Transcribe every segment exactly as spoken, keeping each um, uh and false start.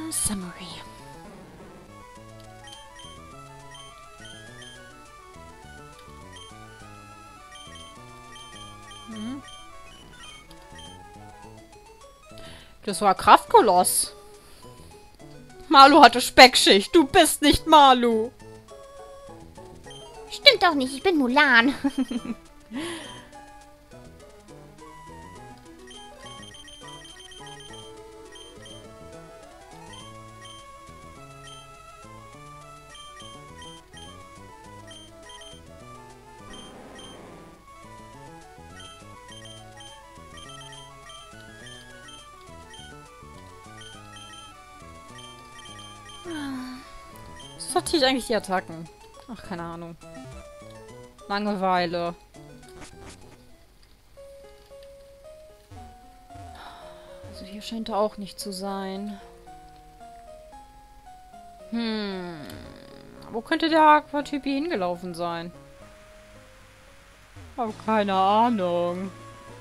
Summary. Hm. Das war Kraftkoloss. Malu hatte Speckschicht. Du bist nicht Malu. Stimmt doch nicht, ich bin Mulan. Sortiere ich eigentlich die Attacken? Ach, keine Ahnung. Langeweile. Also hier scheint er auch nicht zu sein. Hm. Wo könnte der Aquatyp hier hingelaufen sein? Hab keine Ahnung.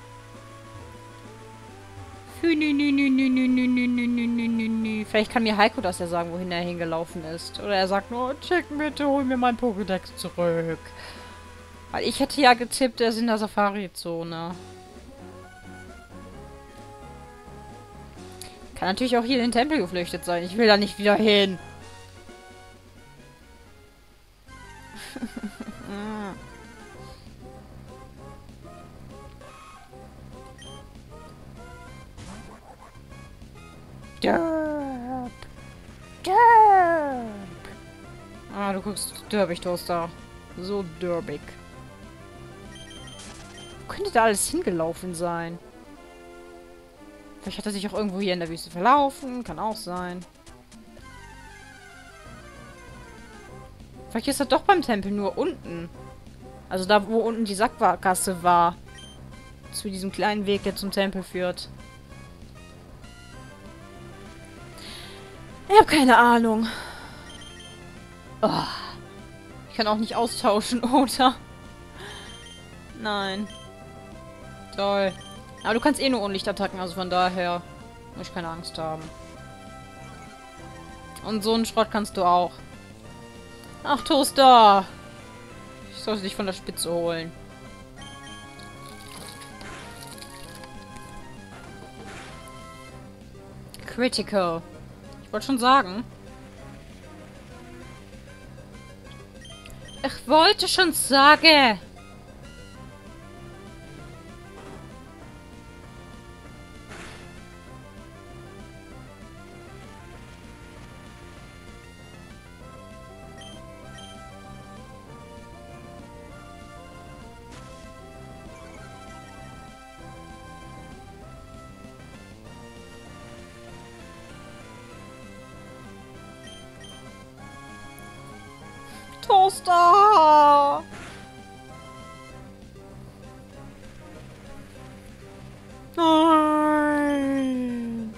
Vielleicht kann mir Heiko das ja sagen, wohin er hingelaufen ist. Oder er sagt nur, Chick, bitte hol mir mein Pokédex zurück. Weil ich hätte ja getippt, er ist in der Safari-Zone. Kann natürlich auch hier in den Tempel geflüchtet sein. Ich will da nicht wieder hin. Derb. Derb. Ah, du guckst derbig, Toaster. So derbig. Wo könnte da alles hingelaufen sein? Vielleicht hat er sich auch irgendwo hier in der Wüste verlaufen. Kann auch sein. Vielleicht ist er doch beim Tempel nur unten. Also da, wo unten die Sackgasse war. Zu diesem kleinen Weg, der zum Tempel führt. Ich habe keine Ahnung. Oh. Ich kann auch nicht austauschen, oder? Nein. Toll. Aber du kannst eh nur Unlichtattacken, also von daher muss ich keine Angst haben. Und so einen Schrott kannst du auch. Ach, Toaster. Ich sollte dich von der Spitze holen. Critical. Ich wollte schon sagen. Ich wollte schon sagen. Toaster! Nein!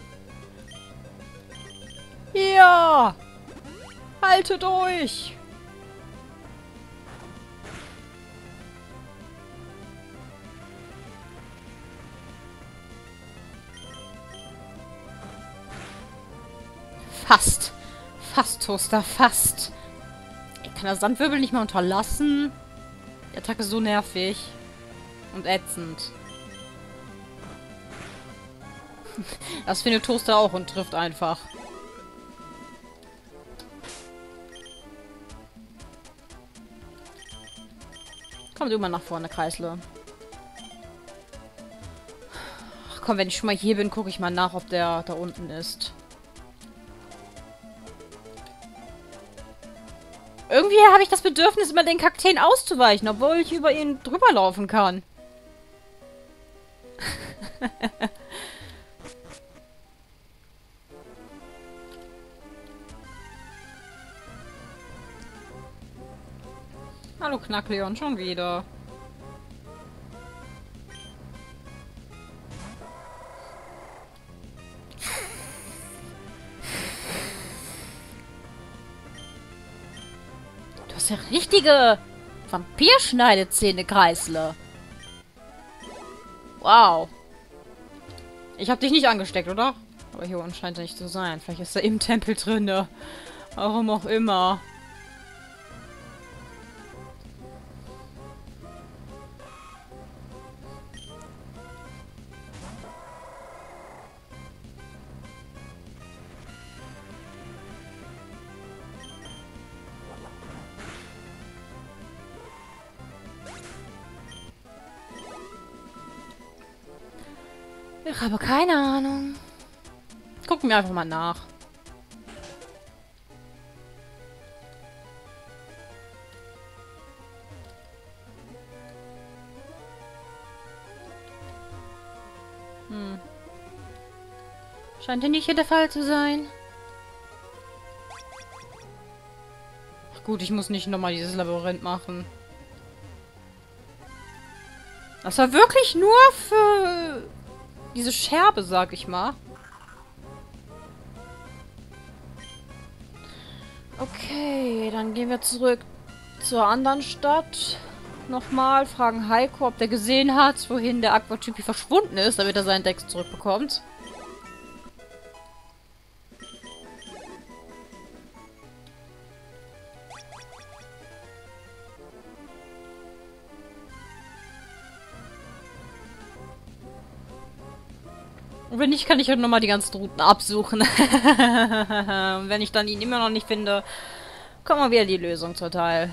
Ja! Haltet euch! Fast! Fast, Toaster, fast! Kann der Sandwirbel nicht mal unterlassen? Die Attacke ist so nervig. Und ätzend. Das findet Toaster auch und trifft einfach. Komm du mal nach vorne, Kreisle. Ach komm, wenn ich schon mal hier bin, gucke ich mal nach, ob der da unten ist. Irgendwie habe ich das Bedürfnis, immer den Kakteen auszuweichen, obwohl ich über ihn drüber laufen kann. Hallo Knackleon, schon wieder. Du hast ja richtige Vampirschneidezähne, Kreisle. Wow. Ich hab dich nicht angesteckt, oder? Aber hier unten scheint er nicht zu sein. Vielleicht ist er im Tempel drinne. Warum auch immer. Ich habe keine Ahnung. Gucken wir einfach mal nach. Hm. Scheint ja nicht hier der Fall zu sein. Ach gut, ich muss nicht nochmal dieses Labyrinth machen. Das war wirklich nur für diese Scherbe, sag ich mal. Okay, dann gehen wir zurück zur anderen Stadt. Nochmal fragen Heiko, ob der gesehen hat, wohin der Aquatypi verschwunden ist, damit er seinen Dex zurückbekommt. Und wenn nicht, kann ich halt nochmal die ganzen Routen absuchen. Und wenn ich dann ihn immer noch nicht finde, kommen wir wieder die Lösung zur Teil.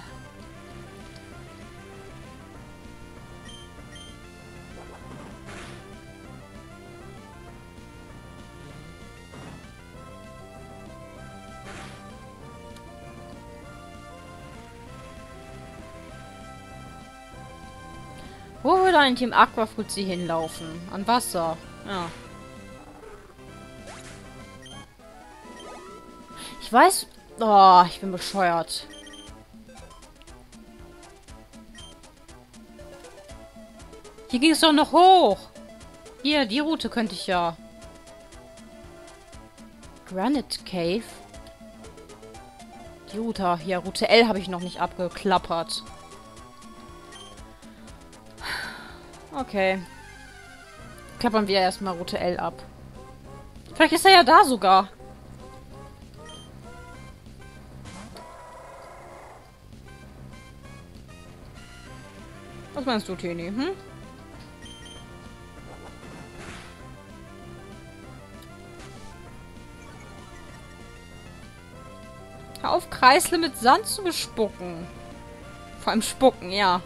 Wo würde ein Team Aquafuzzi hinlaufen? An Wasser. Ja. Ich weiß... Oh, ich bin bescheuert. Hier ging es doch noch hoch. Hier, die Route könnte ich ja. Granite Cave. Die Route, hier, Route L habe ich noch nicht abgeklappert. Okay. Klappern wir erstmal Route L ab. Vielleicht ist er ja da sogar. Was meinst du, Tini? Hm? Hör auf, Kreisle mit Sand zu bespucken. Vor allem spucken, ja.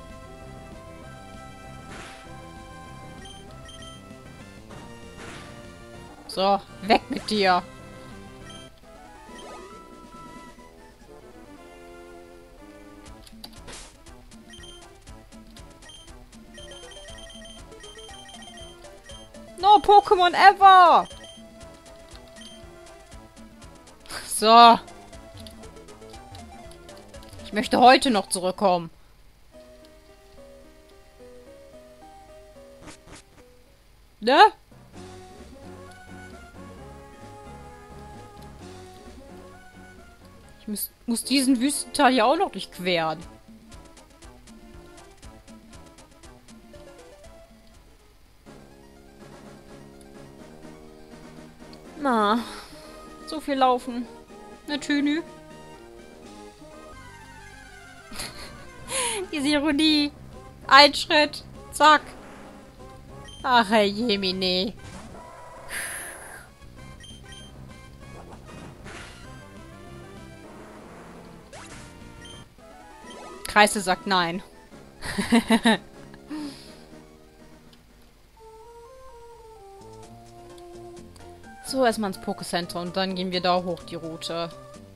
So, weg mit dir. No Pokémon ever! So. Ich möchte heute noch zurückkommen. Ne? Ich muss, muss diesen Wüstenteil ja auch noch durchqueren. Na, so viel laufen. Ne, Tünü. Diese Ironie. Ein Schritt. Zack. Ach, Herr Jemine. Kreise sagt nein. So, erstmal ins Pokécenter und dann gehen wir da hoch die Route.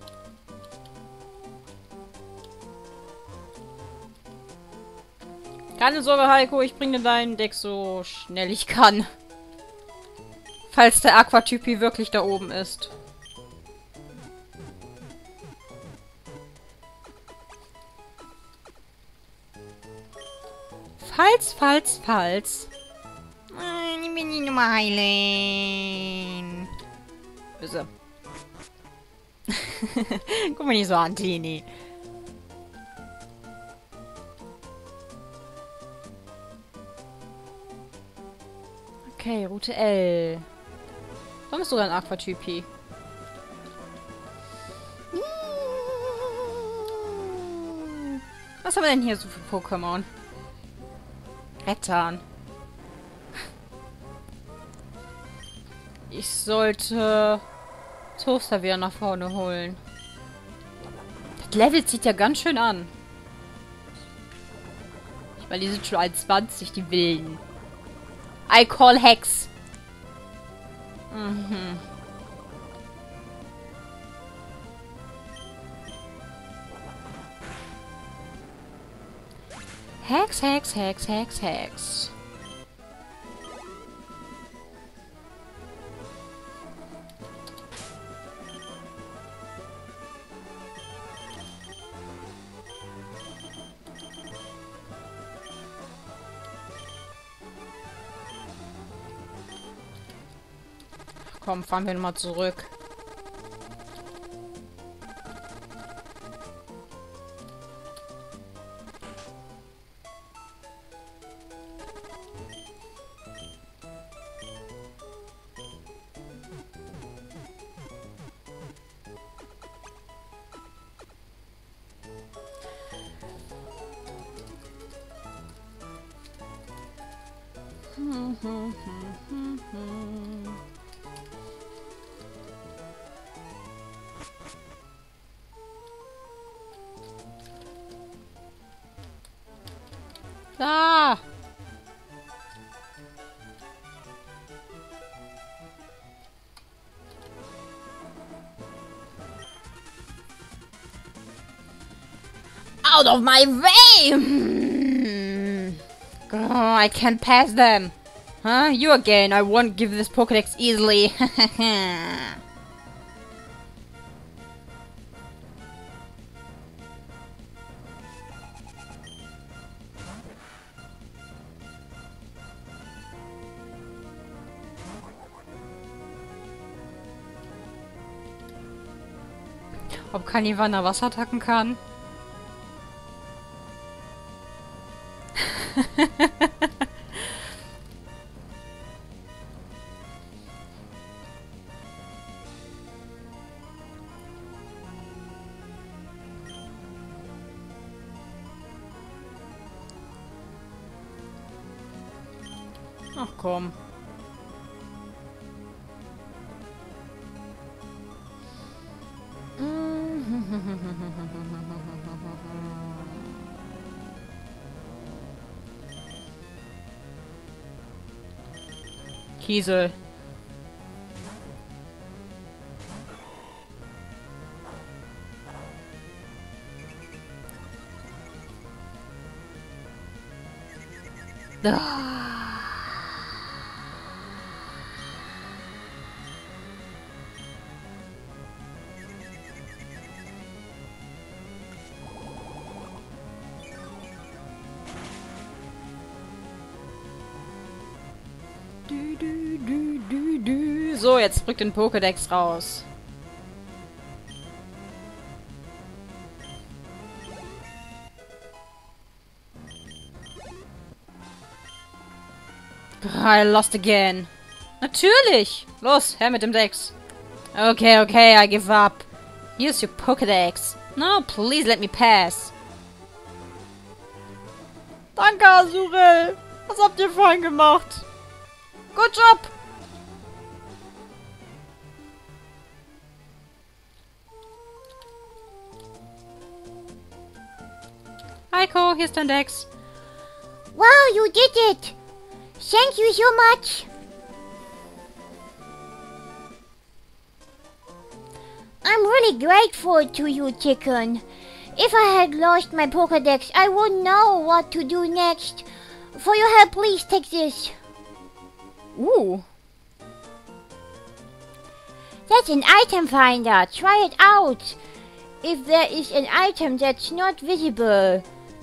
Keine Sorge, Heiko, ich bringe deinen Deck so schnell ich kann. Falls der Aquatypi wirklich da oben ist. Falls, falls, falls. Ich bin die Nummer heilen. Böse. Guck mal nicht so an, Tini. Okay, Route L. Warum bist du ein Aquatypi? Was haben wir denn hier so für Pokémon? Rettern. Ich sollte Toaster wieder nach vorne holen. Das Level zieht ja ganz schön an. Ich meine, die sind schon einundzwanzig, die Wilden. I call Hex. Mhm. Hex, Hex, Hex, Hex, Hex. Komm, fahren wir nochmal zurück. Hm, hm, hm, hm, hm. Da! Out of my way! Oh, I can't pass them. Huh? You again. I won't give this Pokédex easily. Ob Kaniwana Wasserattacken kann? Ach komm. Kiesel. Ah. Du, du, du, du, du. So, jetzt rückt den Pokédex raus. I lost again. Natürlich. Los, her mit dem Dex. Okay, okay, I give up. Here's your Pokédex. No, please let me pass. Danke, Azurel. Was habt ihr vorhin gemacht? Good job. Heiko, hier ist dein Dex. Wow, you did it! Thank you so much! I'm really grateful to you, Chicken. If I had lost my Pokédex, I wouldn't know what to do next. For your help, please take this. Ooh. That's an item finder. Try it out. If there is an item that's not visible,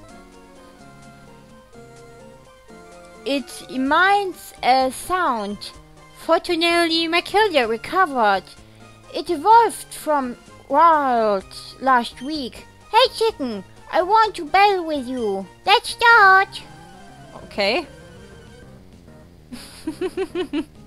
it emits a sound. Fortunately, my killer recovered. It evolved from wild last week. Hey Chicken, I want to battle with you. Let's start. Okay.